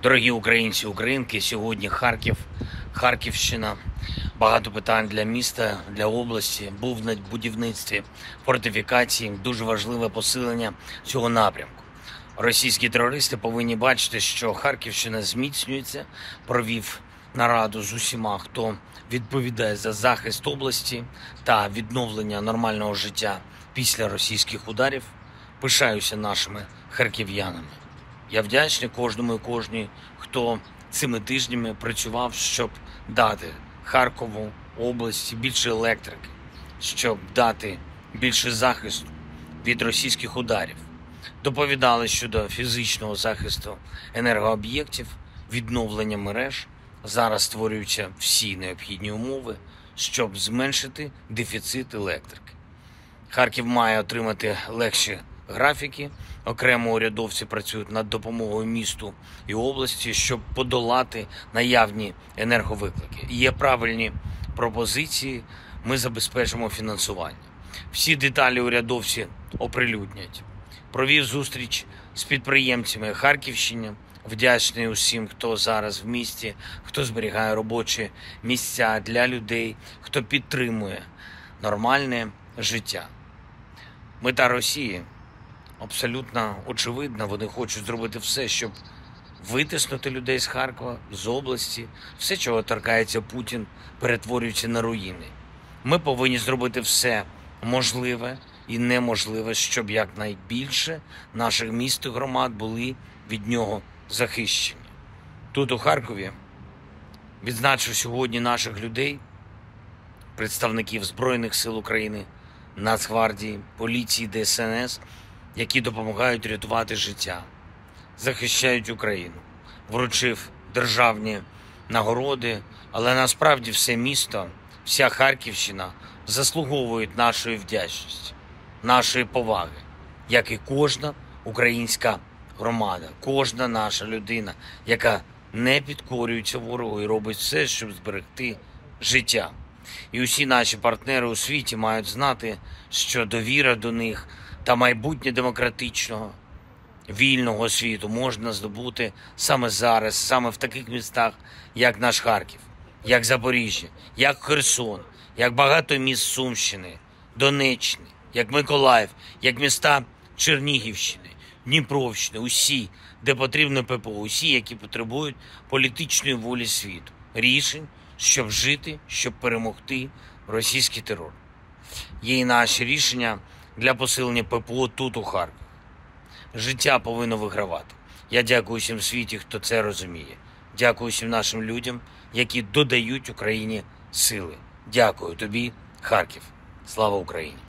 Дорогі українці, українки, сьогодні Харків, Харківщина. Багато питань для міста, для області. Був на будівництві фортифікації. Дуже важливе посилення цього напрямку. Російські терористи повинні бачити, що Харківщина зміцнюється. Провів нараду з усіма, хто відповідає за захист області та відновлення нормального життя після російських ударів. Пишаюся нашими харків'янами. Я вдячний кожному і кожній, хто цими тижнями працював, щоб дати Харкову, області більше електрики, щоб дати більше захисту від російських ударів. Доповідали щодо фізичного захисту енергооб'єктів, відновлення мереж. Зараз створюються всі необхідні умови, щоб зменшити дефіцит електрики. Харків має отримати легші графіки. Окремо урядовці працюють над допомогою місту і області, щоб подолати наявні енерговиклики. Є правильні пропозиції, ми забезпечимо фінансування. Всі деталі урядовці оприлюднять. Провів зустріч з підприємцями Харківщини. Вдячний усім, хто зараз в місті, хто зберігає робочі місця для людей, хто підтримує нормальне життя. Мета Росії абсолютно очевидна. Вони хочуть зробити все, щоб витиснути людей з Харкова, з області. Все, чого торкається Путін, перетворюється на руїни. Ми повинні зробити все можливе і неможливе, щоб якнайбільше наших міст і громад були від нього захищені. Тут, у Харкові, відзначив сьогодні наших людей, представників Збройних сил України, Нацгвардії, поліції, ДСНС, які допомагають рятувати життя, захищають Україну. Вручив державні нагороди, але насправді все місто, вся Харківщина заслуговують нашої вдячності, нашої поваги, як і кожна українська громада, кожна наша людина, яка не підкорюється ворогу і робить все, щоб зберегти життя. І усі наші партнери у світі мають знати, що довіра до них та майбутнє демократичного, вільного світу можна здобути саме зараз, саме в таких містах, як наш Харків, як Запоріжжя, як Херсон, як багато міст Сумщини, Донеччини, як Миколаїв, як міста Чернігівщини, Дніпровщини, усі, де потрібно ППО, усі, які потребують політичної волі світу, рішень, щоб жити, щоб перемогти російський терор. Є і наші рішення для посилення ППО тут, у Харкові. Життя повинно вигравати. Я дякую всім світі, хто це розуміє. Дякую всім нашим людям, які додають Україні сили. Дякую тобі, Харків. Слава Україні!